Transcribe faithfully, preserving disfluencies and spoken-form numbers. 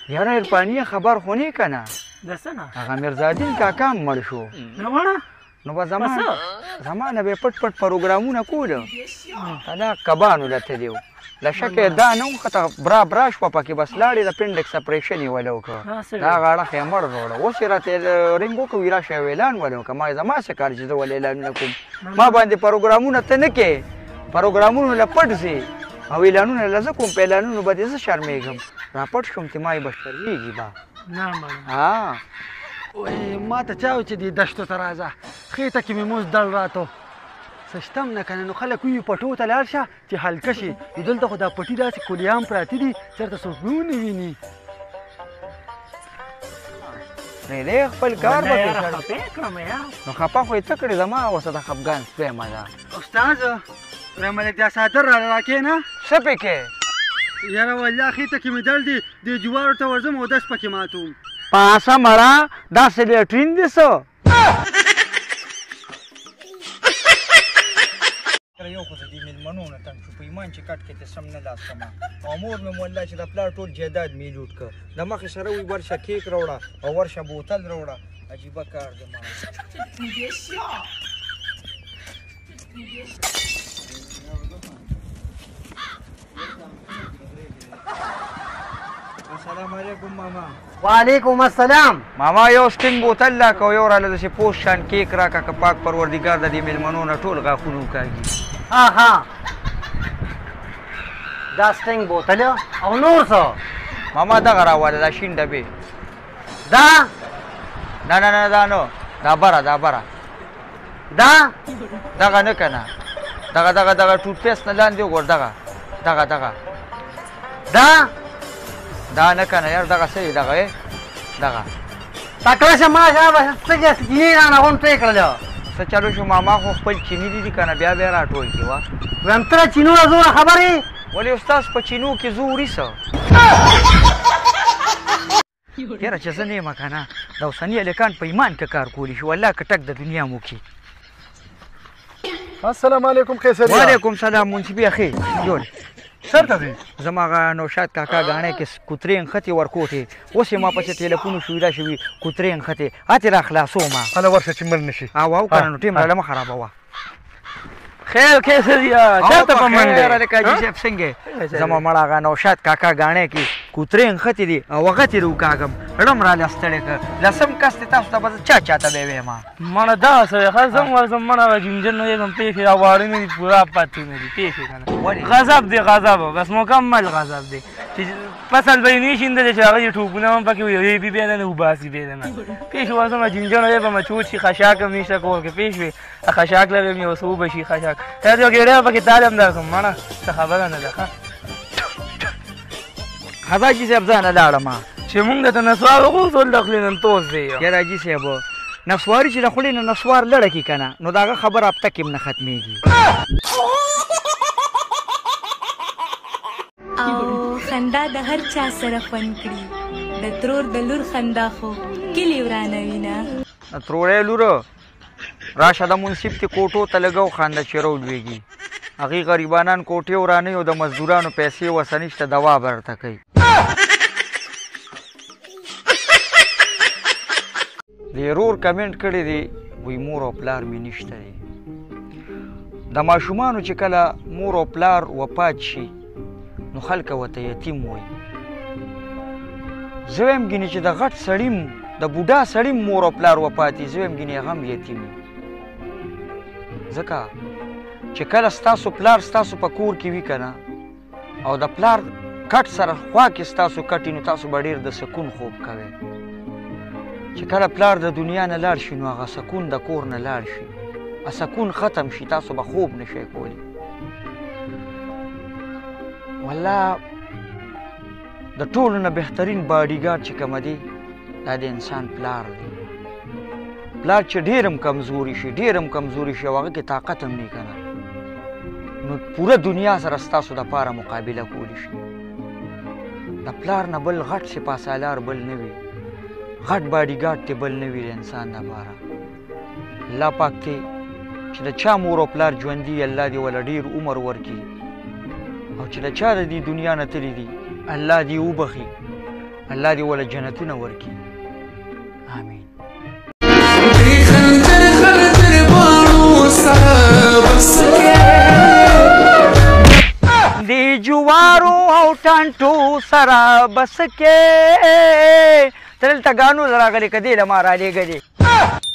یاره عرفاني خبر خو نه کنه د څه نه هغه میرزادین کاکا هم مړ شو نه مړه نو به زمان زمانه به پټ پټ پروګرامونه کول دا کبانو لته دیو لا شکه دا نو خطه برا برا شو پکې بس لاړې د پینډکس اپریشن یې ولو کو دا غاړه خمر وروړه اوس راته رنګو کو ویرا شو اعلان ولو کما زما څه کار چې ول اعلان نکوم ما باندې پروګرامونه ته نه کې پروګرامونه لپټ سي او اعلانونه لزه کوم په اعلانونو باندې زه شرمېږم راپټ شوم چې ما یې بشرېږي با نه مړه ها وای ما ته چا چې دې دشتو ته راځه خېټه کې مې موز دړ راتو سشتم نه کنه نو خلک وي پټو ته لاړ شه چې هلکه شي نو دلته خو دا پټي داسې کولیام پراته دي چېرته څوک ونه ویني نه دی خپل کار به خپې کړم یا نو خپه خو یې ته کړې زما اوسه د خفګان سپی مزه استاد پرې ملک دا صادر را راکې نه څه پکې یاره والله خېټه کې مې دړ دي دې جوارو ته ورځم او دس پکې ماتوم پاسه مړه داسې لیټرین دي څه یو خو د دې مېلمنو نه تنګ شو په ایمان چې کټ کې ته سم نه لاس کما او مور مې والله چې د پلار ټول جیداد مې لوټ کړ د مخې سره وي ورشه کیک راوړه او ورشه بوتل راوړه عجیبه کار دی ما السلام علیکم ماما وعلیکم السلام ماما یو سپین بوتل لا کو یو را لږ پوس شان کیک را کا پاک پروردگار د دې مېلمنو نه ټول غاښونه وکاږي ها ها دا سټینګ بوتل او نور څه ماما دغه راواله دا شین ډبې دا نه نه نه دا نو دا بره دا بره دا دغه نه کنه دغه دغه دغه ټوټ پیسټ نه لاندې وګور دغه دغه دغه دا دا نه کنه یار دغه څه دغه دغه تکړه شه ما شابه څنګه سکینې را نه غون ټې کړل څه چلو شو ماما خو خپل چینی دي کنه بیا بیا راټول کی وا ویم تر چینو زور خبرې ولی استاد په چینو کې زوري سو یاره چې زه نه یم کنه دا اوسني هلکان په ایمان کې کار کولی شي والله کټک د دنیا مو کې السلام علیکم قیصر وعلیکم سلام منصفي اخي جوړ چېرته ځې زما هغه نوشاد کاکا ګاڼې کې کوترې نښتې ورکوټې اوس یې ما پسې ټلیفون شویدا شوي کوترې نښتې هاتې را خلاصوم هله ورشه چې مړ نه شي او او کنه نو ټیم راله مه خرابوه خیر کیسه دیا چاته په منډه کاجي صاحب څنګه زما مړه هغه نوشاد کاکا ګاڼې کې کوترې نښتې دي او هغه ترې وکاږم ړم راله ستړی کړ لسم کس دې تاسو ته به چا چاته به وایم مړه دا څه خزم ورزم مړه جنجن نه یم پیښې اواړې نه دي پورا پاتې نه دي پیښې کنه غضب دی غضب بس مکمل غضب دی چې فصل به نه شینده چې هغه ټوپونه هم پکې وي بي بي نه وباسي به نه پیښې ورزم جنجن نه یم چوچی خشاک هم نشه کول کې پیښې خشاک لرم یو سو بشي خشاک ته یو ګډه پکې تعلیم درکم مړه څه خبره نه ده حاجي صاحب ځان لاړم چې مونږ ته نسوار غوښتل دخلین نن توس دی یا حاجي صاحب نسواري چې د خولې نه نسوار لړه کی کنه نو داغه خبر اب تک هم نه ختميږي او خندا د هر چا سره فن کړي د ترور د لور خندا خو کلی ورانوي نه ترورې لور راشه د منصف ته کوټو ته لګاو خندا چیرول ویږي هغه غریبانان کوټې ورانه او د مزدورانو پیسې وسنيشته دوا برته کوي دی رور کمنټ کړی دی وی مور او پلار مې نشته دی د ماشومانو چې کله مور او پلار وفات شي نو خلک ورته یتیم وایي زه وایم ګینې چې د غټ سړیم د بوډا سړیم مور او پلار وفات زه وایم ګینې هغه هم یتیم ځکه چې کله ستاسو پلار ستاسو په کور کې وي کنه او د پلار کټ سره خوا کې ستاسو کټي نو تاسو به ډېر د سکون خوب کوئ چې کله پلار د دنیا نه لاړ شي نو هغه سکون د کور نه لاړ شي سکون ختم شي تاسو به خوب نشئ کولی والله د ټولو نه بهترین باډیګارډ چې کومه دی دا د انسان پلار دی پلار چې ډېر هم کمزوري شي ډېر هم کمزوري شي او هغه کې طاقت هم نه کنه نو پوره دنیا سره ستاسو دپاره مقابله کولی شي د پلار نه بل غټ سپاسالار بل نه وي غټ باډیګارډ ته بل نه وي د انسان دپاره الله پاک ته چې د چا مور او پلار ژوندي الله دې وله ډېر عمر ورکړي او چې د چا د دې دنیا نه تللي دي الله دې وبخي الله دې وله جنتونه ورکړي آمین د جوارو او ټانټو سره بس کې ته دلته ګانو راغلی که دې له ما رالیږه دې